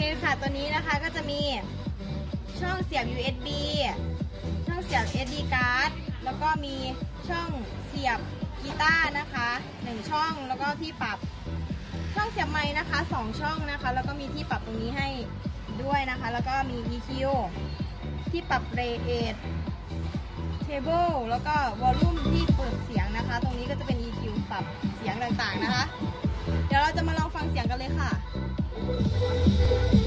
ค่ะตัวนี้นะคะก็จะมีช่องเสียบ USB ช่องเสียบ SD card แล้วก็มีช่องเสียบกีตาร์นะคะ1ช่องแล้วก็ที่ปรับช่องเสียบไมค์นะคะ2ช่องนะคะแล้วก็มีที่ปรับตรงนี้ให้ด้วยนะคะแล้วก็มี EQ ที่ปรับเรท Table แล้วก็วอลลุ่มที่เปิดเสียงนะคะตรงนี้ก็จะเป็น EQ ปรับเสียงต่างๆนะคะเดี๋ยวเราจะมาลองฟังเสียงกันเลยค่ะ